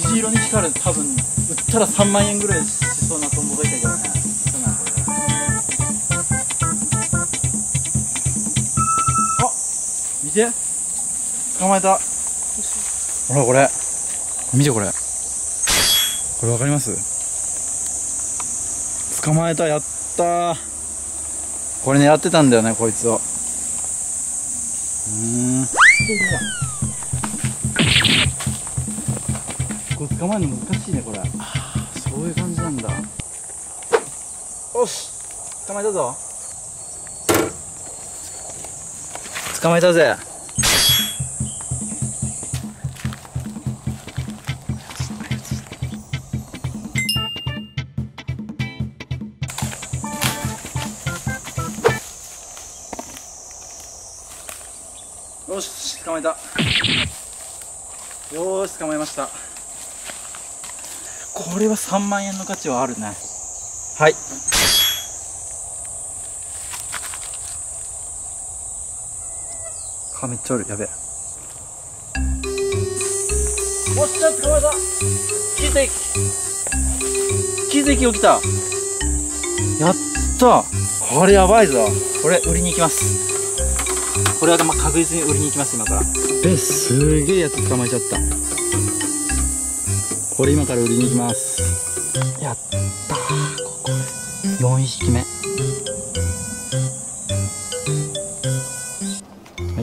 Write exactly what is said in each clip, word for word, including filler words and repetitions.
虹色に光る、多分売ったらさんまんえんぐらいしそうなトンボがいたけどね。そうなんこれ。あ、見て、捕まえた。ほらこれ見て、これこれわかります？捕まえた。やったー。これ狙ってたんだよね、こいつを。うーん、これ捕まえるの難しいね、これ。そういう感じなんだ。よし、捕まえたぞ。捕まえたぜ。よし、捕まえた。よーし、捕まえました。これはさんまんえんの価値はあるね。はい。あ、めっちゃおる。やべえ。おっしゃ、捕まえた。奇跡。奇跡起きた。やった。これやばいぞ。これ売りに行きます。これはまあ確実に売りに行きます、今から。え、すげえやつ捕まえちゃった。これ今から売りに行きます。やったー。ここよんひきめ。はい。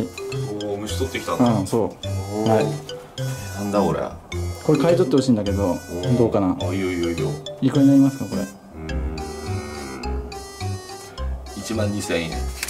おお、虫取ってきたんだ。 うん、そう。はい。 なんだこれ。 これ買い取ってほしいんだけど、どうかな。 あ、いいよいいよいいよ。 いくらになりますか、これ。 うん。いちまんにせんえん。